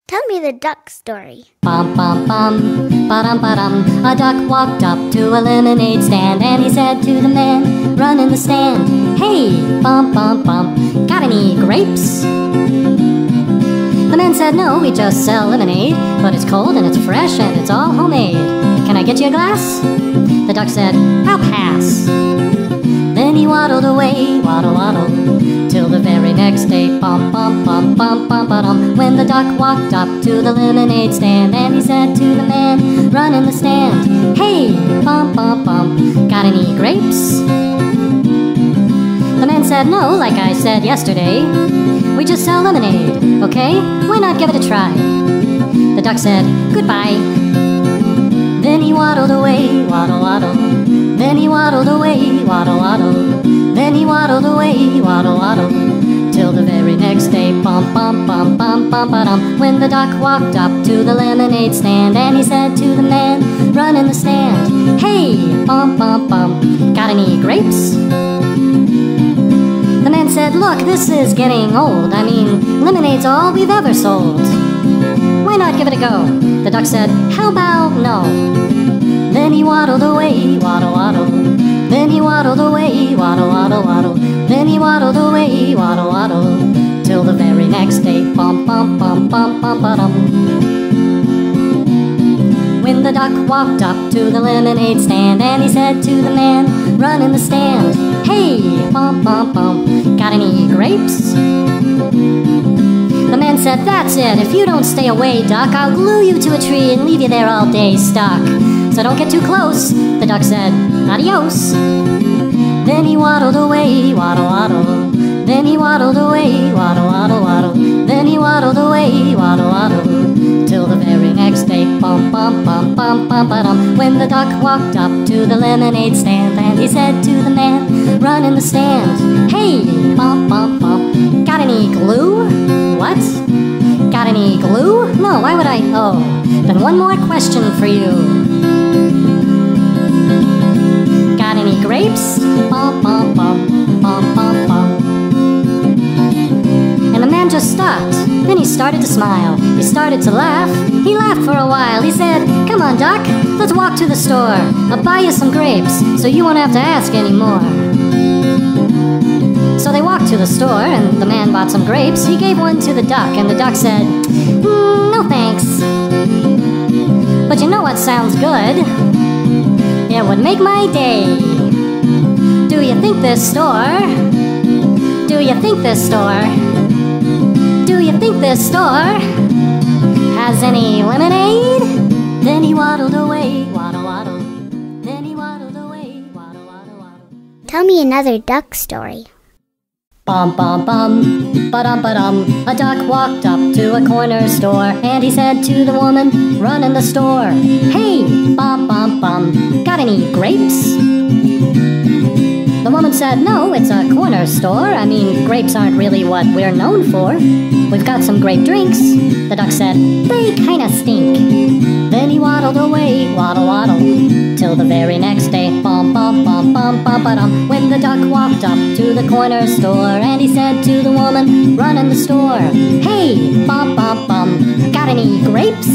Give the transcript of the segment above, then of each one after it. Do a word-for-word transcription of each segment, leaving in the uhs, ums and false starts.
Tell me the duck story. Bum bum bum, ba-dum ba-dum. A duck walked up to a lemonade stand, and he said to the man, run in the stand, hey, bum bum bum, got any grapes? The man said, no, we just sell lemonade, but it's cold and it's fresh and it's all homemade. Can I get you a glass? The duck said, I'll pass. Then he waddled away, waddle waddle, till the very next day, bum bum bum bum bum ba-dum. When the duck walked up to the lemonade stand, and he said to the man, run in the stand, hey, bum bum bum, got any grapes? The man said, no, like I said yesterday, we just sell lemonade, okay? Why not give it a try? The duck said, goodbye. Then he waddled away, waddle waddle. Then he waddled away, waddle waddle. Then he waddled away, waddle waddle, till the very next day, bum bum bum bum bum ba-dum. When the duck walked up to the lemonade stand, and he said to the man, run in the stand, hey, bum bum bum, got any grapes? The man said, look, this is getting old. I mean, lemonade's all we've ever sold. Why not give it a go? The duck said, how about no? Then he waddled away, waddle waddle. Then he waddled away, waddle waddle waddle. Then he waddled away, waddle waddle, till the very next day, bum bum bum bum bum ba-dum. When the duck walked up to the lemonade stand, and he said to the man, run in the stand, hey, bum bum bum, got any grapes? The man said, that's it, if you don't stay away, duck, I'll glue you to a tree and leave you there all day stuck. So don't get too close. The duck said, adios. Then he waddled away, waddle waddle. Then he waddled away, waddle waddle waddle. Then he waddled away, waddle waddle, till the very next day, bum bum bum bum bum ba-dum. When the duck walked up to the lemonade stand, and he said to the man, run in the stand, hey, bum bum bum, got any glue? What? Got any glue? No, why would I? Oh, then one more question for you. Got any grapes? Bum bum bum bum bum bum. And the man just stopped. Then he started to smile. He started to laugh. He laughed for a while. He said, come on, Duck, let's walk to the store. I'll buy you some grapes, so you won't have to ask anymore. So they walked to the store, and the man bought some grapes. He gave one to the duck, and the duck said, mm, no thanks. But you know what sounds good? It would make my day. Do you think this store? Do you think this store? Do you think this store has any lemonade? Then he waddled away, waddle waddle. Then he waddled away, waddle waddle waddle. Tell me another duck story. Bum bum bum, ba-dum ba-dum. A duck walked up to a corner store, and he said to the woman, run in the store, hey, bum bum bum, got any grapes? The woman said, no, it's a corner store. I mean, grapes aren't really what we're known for. We've got some grape drinks. The duck said, they kinda stink. Then he waddled away, waddle waddle, till the very next day, bum bum bum bum bum ba-dum. When the duck walked up to the corner store, and he said to the woman, run in the store, hey, bum bum bum, got any grapes?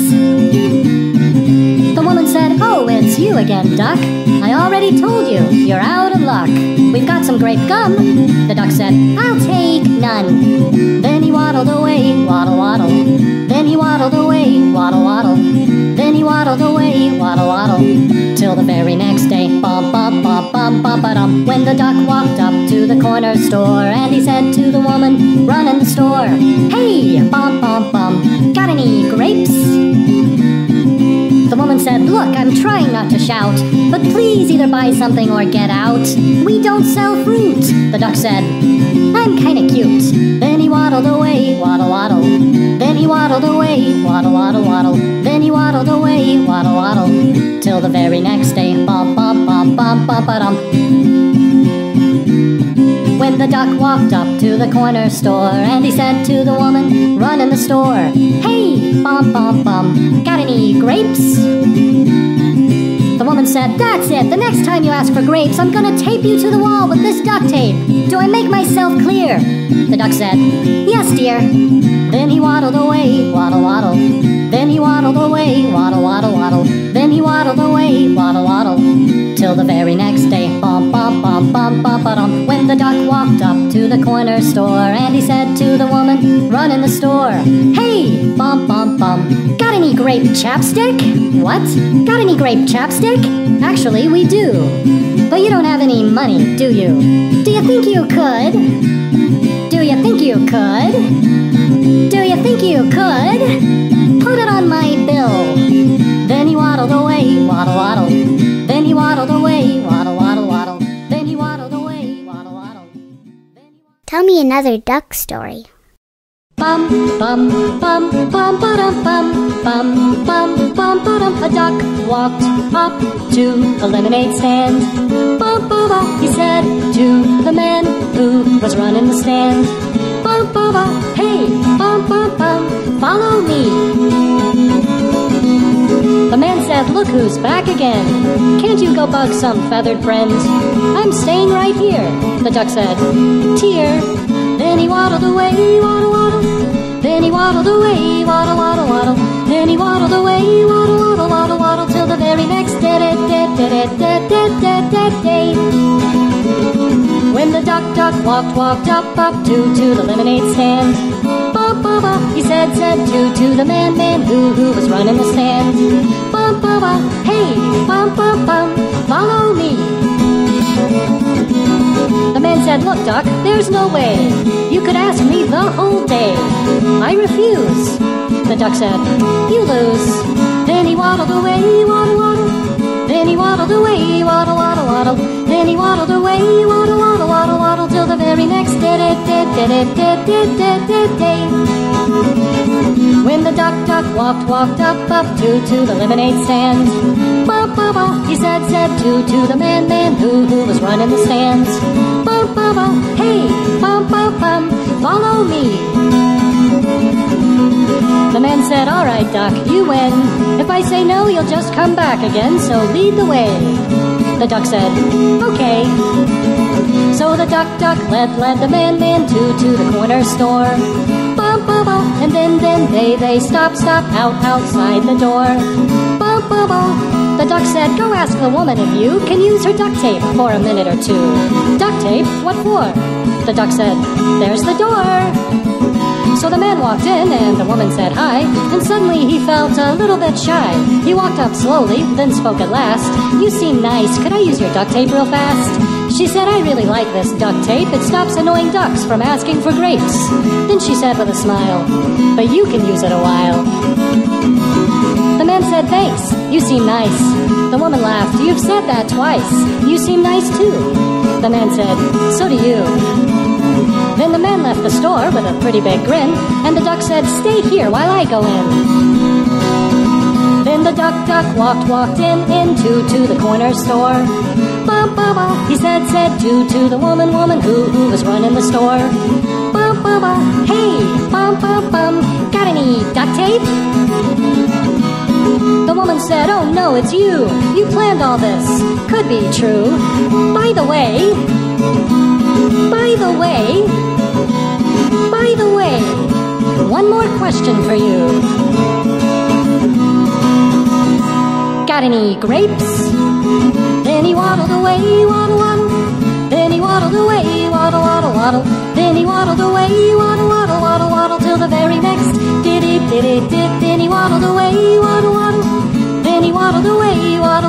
The woman said, oh, it's you again, Duck. I already told you, you're out of luck. We've got some grape gum. The duck said, I'll take none. Then he waddled away, waddle waddle. Then he waddled away, waddle waddle. Then he waddled away, waddle waddle, till the very next day, bum bum bum bum bum ba-dum. When the duck walked up to the corner store, and he said to the woman, run in the store, hey, bum bum bum, got any grapes? The woman said, look, I'm trying not to shout, but please either buy something or get out. We don't sell fruit. The duck said, I'm kinda cute. Then he waddled away, waddle waddle. Then he waddled away, waddle waddle waddle. Then he waddled away, waddle waddle, till the very next day, bum bum bum bum bum ba-dum. When the duck walked up to the corner store, and he said to the woman, run in the store, hey, bum bum bum, got any grapes? The woman said, that's it, the next time you ask for grapes, I'm gonna tape you to the wall with this duct tape. Do I make myself clear? The duck said, yes, dear. Then he waddled away, waddle waddle. waddled away, waddle, waddle, waddle. Then he waddled away, waddle, waddle, till the very next day. Bum, bum, bum, bum, bum, ba-dum. When the duck walked up to the corner store, and he said to the woman running the store, "Hey, bum, bum, bum, got any grape chapstick?" "What? Got any grape chapstick?" "Actually, we do. But you don't have any money, do you?" "Do you think you could? Do you think you could? Do you think you could? Put it on my bill." Then he waddled away, waddle, waddle. Then he waddled away, waddle, waddle, waddle. Then he waddled away, waddle, waddle. Tell me another duck story. Bum, bum, bum, bum, ba-dum, bum, bum, bum, bum, ba-dum. A duck walked up to a lemonade stand. Bum, bum, bum, he said to the man who was running the stand. Bum, bum, bum, hey, bum, bum, bum, follow me. The man said, "Look who's back again. Can't you go bug some feathered friends?" "I'm staying right here," the duck said. "Tear." Then he waddled away, waddle, waddle. Then he waddled away, waddle, waddle, waddle. Then he waddled away, waddle, waddle, waddle, waddle, till the very next day, day, day, day, day, day, day, day. When the duck, duck walked, walked up, up to, to the lemonade stand. Bum, bum, bum, he said, said to, to the man, man who, who was running the stand. Bum, bum, bum, hey, bum, bum, bum, follow me. The man said, "Look, duck, there's no way. You could ask me the whole day." "I refuse." The duck said, "You lose." Then he waddled away, waddle, waddle. Then he waddled away, waddle, waddle, waddle. Then he waddled away, waddle, waddle, waddle, waddle, till the very next day, day, day, day, day, day, day, day, day. When the duck, duck walked, walked up, up to, to the lemonade stand. Bum, bum, bum, he said, said to, to the man, man who, who was running the stands. Bum, bum, bum, hey, bum, bum, bum, follow me. The man said, "All right, duck, you win. If I say no, you'll just come back again, so lead the way." The duck said, "Okay." So the duck, duck led, led the man, man to, to the corner store. Bum, bum, bum, and then, then they, they stop, stop out, outside the door. Bum, bum, bum. The duck said, "Go ask the woman if you can use her duct tape for a minute or two." "Duct tape? What for?" The duck said, "There's the door." So the man walked in, and the woman said hi, and suddenly he felt a little bit shy. He walked up slowly, then spoke at last. "You seem nice. Could I use your duct tape real fast?" She said, "I really like this duct tape. It stops annoying ducks from asking for grapes." Then she said with a smile, "But you can use it a while." The man said, "Thanks. You seem nice." The woman laughed. "You've said that twice. You seem nice too." The man said, "So do you." Then the man left the store with a pretty big grin, and the duck said, "Stay here while I go in." Then the duck, duck walked, walked in, into to the corner store. Bum, bum, bum, he said, said to, to the woman, woman who, who was running the store. Bum, bum, bum, hey, bum, bum, bum, got any duct tape? The woman said, "Oh no, it's you. You planned all this. Could be true. By the way, by the way, by the way, one more question for you. Got any grapes?" Then he waddled away, waddle, waddle. Then he waddled away, waddle, waddle, waddle. Then he waddled away, waddle, waddle, waddle, waddle, till the very next diddy, diddy, did. Then he waddled away, waddle, waddle. Then he waddled away, waddle.